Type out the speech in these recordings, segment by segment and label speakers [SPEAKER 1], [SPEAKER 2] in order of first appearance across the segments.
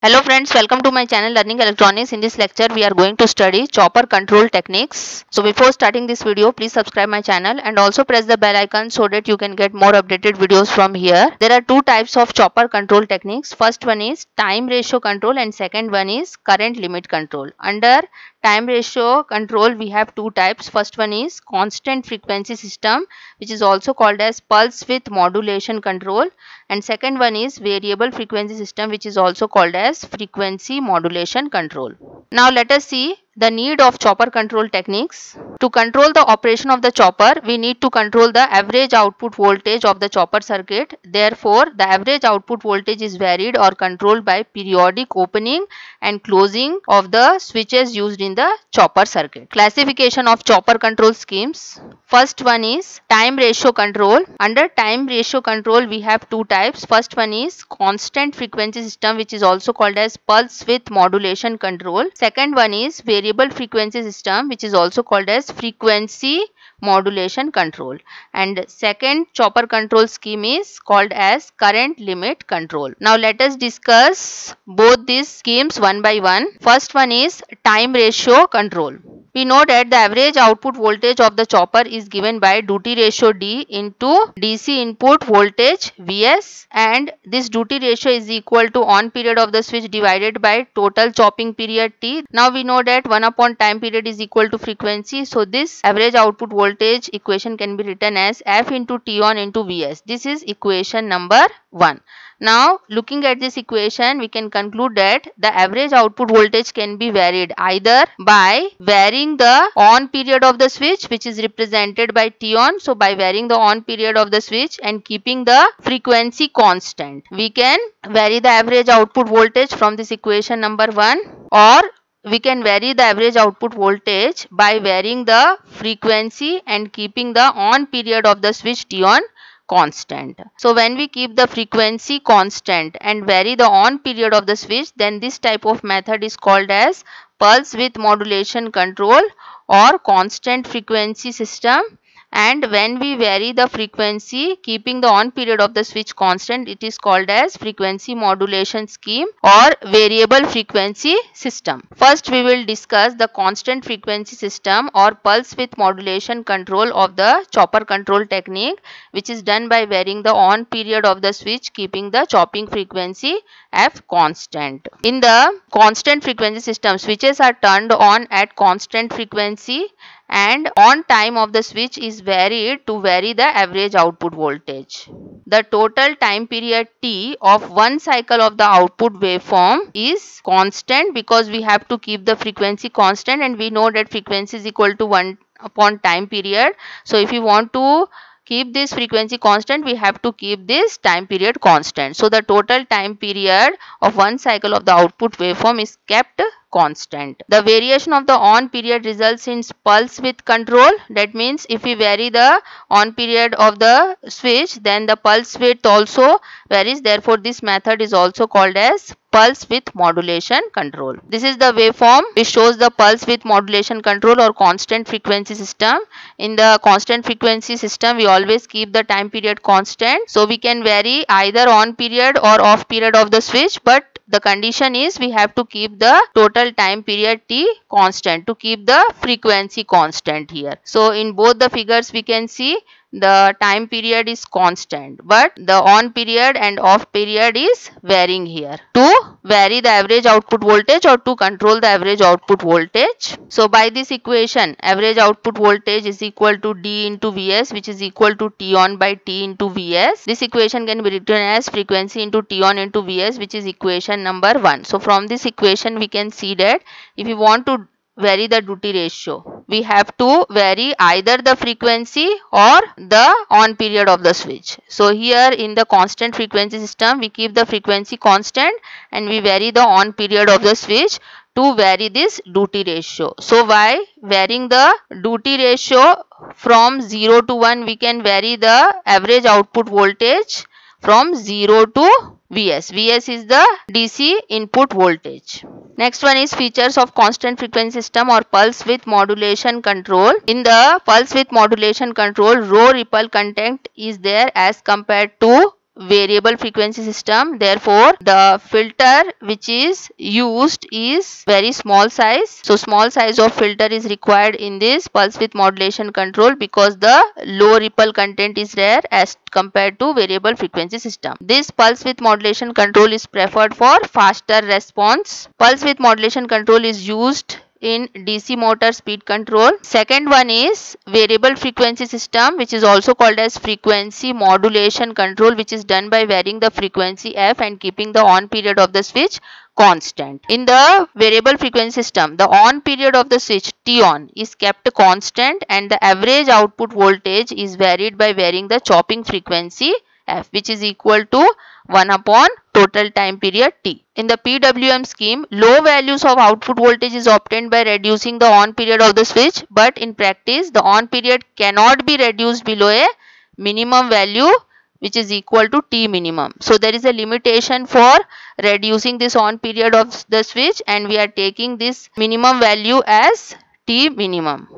[SPEAKER 1] Hello friends, welcome to my channel Learning Electronics. In this lecture, we are going to study chopper control techniques. So before starting this video, please subscribe my channel and also press the bell icon so that you can get more updated videos from here. There are two types of chopper control techniques. First one is time ratio control and second one is current limit control. Under time ratio control, we have two types. First one is constant frequency system, which is also called as pulse width modulation control, and second one is variable frequency system, which is also called as frequency modulation control. Now let us see the need of chopper control techniques. To control the operation of the chopper, we need to control the average output voltage of the chopper circuit. Therefore, the average output voltage is varied or controlled by periodic opening and closing of the switches used in the chopper circuit. Classification of chopper control schemes. First one is time ratio control. Under time ratio control, we have two types. First one is constant frequency system, which is also called as pulse width modulation control. Second one is variable frequency system, which is also called as frequency modulation control. And second chopper control scheme is called as current limit control. Now let us discuss both these schemes one by one. First one is time ratio control. We know that the average output voltage of the chopper is given by duty ratio D into DC input voltage Vs, and this duty ratio is equal to on period of the switch divided by total chopping period T. Now we know that 1 upon time period is equal to frequency. So this average output voltage equation can be written as F into T on into Vs. This is equation number 1. Now looking at this equation, we can conclude that the average output voltage can be varied either by varying the on period of the switch, which is represented by T on. So by varying the on period of the switch and keeping the frequency constant, we can vary the average output voltage from this equation number 1, or we can vary the average output voltage by varying the frequency and keeping the on period of the switch T on constant. So when we keep the frequency constant and vary the on period of the switch, then this type of method is called as pulse width modulation control or constant frequency system. And when we vary the frequency keeping the on period of the switch constant, it is called as frequency modulation scheme or variable frequency system. First we will discuss the constant frequency system or pulse width modulation control of the chopper control technique, which is done by varying the on period of the switch keeping the chopping frequency F constant. In the constant frequency system, switches are turned on at constant frequency and on time of the switch is varied to vary the average output voltage. The total time period T of one cycle of the output waveform is constant because we have to keep the frequency constant, and we know that frequency is equal to 1 upon time period. So if you want to keep this frequency constant, we have to keep this time period constant. So the total time period of one cycle of the output waveform is kept constant. The variation of the on period results in pulse width control. That means if we vary the on period of the switch, then the pulse width also varies. Therefore, this method is also called as pulse width modulation control. This is the waveform which shows the pulse width modulation control or constant frequency system. In the constant frequency system, we always keep the time period constant. So we can vary either on period or off period of the switch, but the condition is we have to keep the total time period T constant to keep the frequency constant here. So in both the figures we can see the time period is constant, but the on period and off period is varying here to vary the average output voltage or to control the average output voltage. So by this equation, average output voltage is equal to D into Vs, which is equal to T on by T into Vs. This equation can be written as frequency into T on into Vs, which is equation number 1. So from this equation we can see that if you want to vary the duty ratio, we have to vary either the frequency or the on period of the switch. So here in the constant frequency system, we keep the frequency constant and we vary the on period of the switch to vary this duty ratio. So by varying the duty ratio from 0 to 1, we can vary the average output voltage from 0 to Vs. Vs is the DC input voltage. Next one is features of constant frequency system or pulse width modulation control. In the pulse width modulation control, rho ripple content is there as compared to variable frequency system. Therefore, the filter which is used is very small size. So small size of filter is required in this pulse width modulation control because the low ripple content is rare as compared to variable frequency system. This pulse width modulation control is preferred for faster response. Pulse width modulation control is used in DC motor speed control. Second one is variable frequency system, which is also called as frequency modulation control, which is done by varying the frequency F and keeping the on period of the switch constant. In the variable frequency system, the on period of the switch T on is kept constant and the average output voltage is varied by varying the chopping frequency F, which is equal to 1 upon total time period T. In the PWM scheme, low values of output voltage is obtained by reducing the on period of the switch, but in practice the on period cannot be reduced below a minimum value which is equal to T minimum. So there is a limitation for reducing this on period of the switch and we are taking this minimum value as T minimum.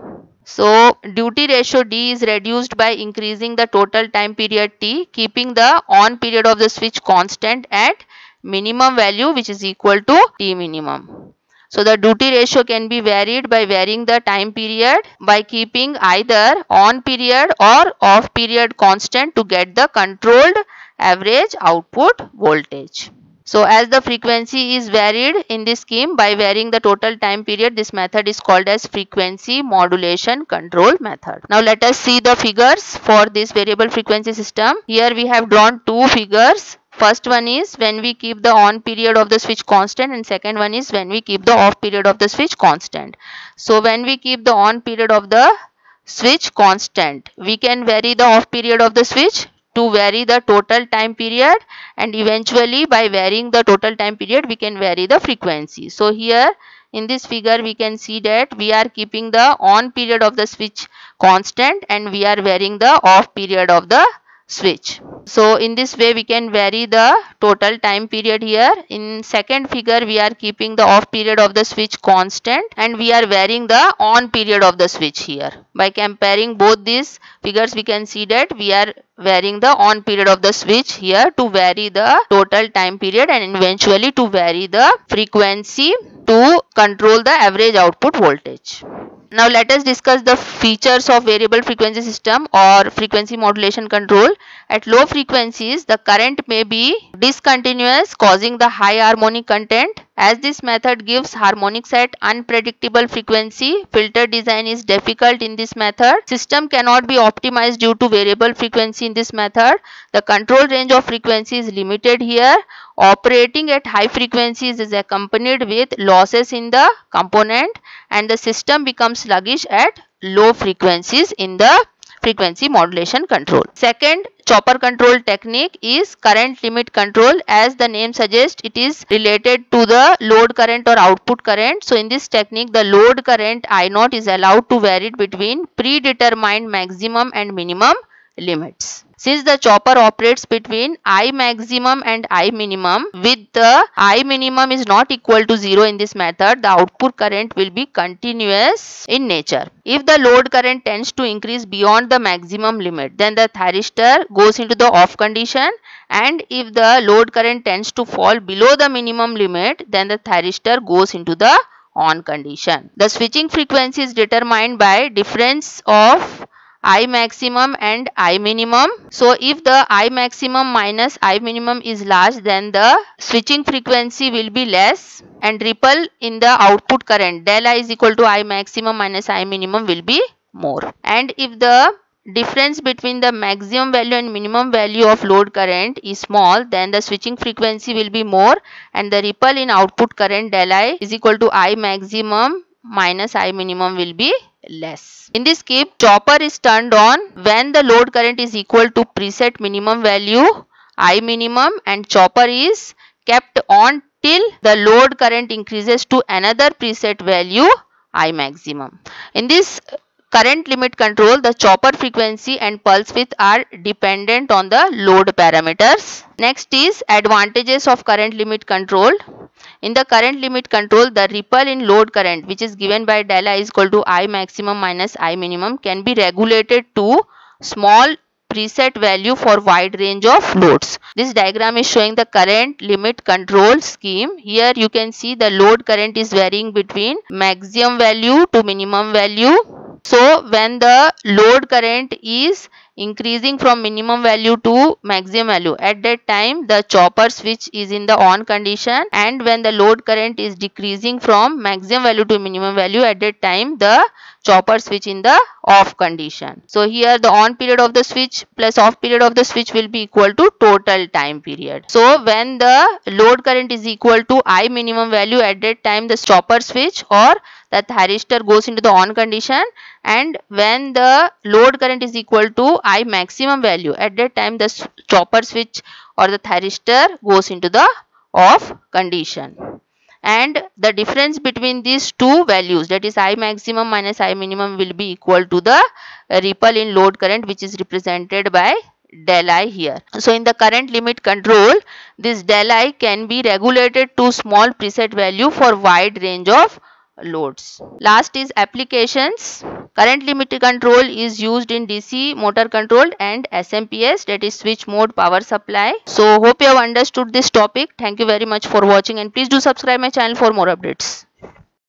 [SPEAKER 1] So duty ratio D is reduced by increasing the total time period T, keeping the on period of the switch constant at minimum value which is equal to T minimum. So the duty ratio can be varied by varying the time period by keeping either on period or off period constant to get the controlled average output voltage. So as the frequency is varied in this scheme by varying the total time period, this method is called as frequency modulation control method. Now let us see the figures for this variable frequency system. Here we have drawn two figures. First one is when we keep the on period of the switch constant and second one is when we keep the off period of the switch constant. So when we keep the on period of the switch constant, we can vary the off period of the switch to vary the total time period, and eventually by varying the total time period we can vary the frequency. So here in this figure we can see that we are keeping the on period of the switch constant and we are varying the off period of the switch. So in this way we can vary the total time period here. In second figure we are keeping the off period of the switch constant and we are varying the on period of the switch here. By comparing both these figures we can see that we are varying the on period of the switch here to vary the total time period and eventually to vary the frequency to control the average output voltage. Now let us discuss the features of variable frequency system or frequency modulation control. At low frequencies, the current may be discontinuous, causing the high harmonic content. As this method gives harmonics at unpredictable frequency, filter design is difficult in this method. System cannot be optimized due to variable frequency in this method. The control range of frequency is limited here. Operating at high frequencies is accompanied with losses in the component and the system becomes sluggish at low frequencies in the frequency modulation control. Second chopper control technique is current limit control. As the name suggests, it is related to the load current or output current. So in this technique, the load current I0 is allowed to vary between predetermined maximum and minimum limits. Since the chopper operates between I maximum and I minimum, with the I minimum is not equal to 0 in this method, the output current will be continuous in nature. If the load current tends to increase beyond the maximum limit, then the thyristor goes into the off condition, and if the load current tends to fall below the minimum limit, then the thyristor goes into the on condition. The switching frequency is determined by difference of I maximum and I minimum. So if the I maximum minus I minimum is large, then the switching frequency will be less and ripple in the output current del I is equal to I maximum minus I minimum will be more. And if the difference between the maximum value and minimum value of load current is small, then the switching frequency will be more and the ripple in output current del I is equal to I maximum minus I minimum will be less. In this case, chopper is turned on when the load current is equal to preset minimum value I minimum, and chopper is kept on till the load current increases to another preset value I maximum. In this current limit control, the chopper frequency and pulse width are dependent on the load parameters. Next is advantages of current limit control. In the current limit control, the ripple in load current, which is given by del I is equal to I maximum minus I minimum, can be regulated to small preset value for wide range of loads. This diagram is showing the current limit control scheme. Here you can see the load current is varying between maximum value to minimum value. So when the load current is increasing from minimum value to maximum value, at that time the chopper switch is in the on condition, and when the load current is decreasing from maximum value to minimum value, at that time the chopper switch in the off condition. So here the on period of the switch plus off period of the switch will be equal to total time period. So when the load current is equal to I minimum value, at that time the chopper switch or the thyristor goes into the on condition, and when the load current is equal to I maximum value, at that time the chopper switch or the thyristor goes into the off condition. And the difference between these two values, that is I maximum minus I minimum, will be equal to the ripple in load current, which is represented by del I here. So in the current limit control, this del I can be regulated to small preset value for wide range of loads. Last is applications. Current limit control is used in DC motor control and SMPS, that is switch mode power supply. So hope you have understood this topic. Thank you very much for watching, and please do subscribe my channel for more updates.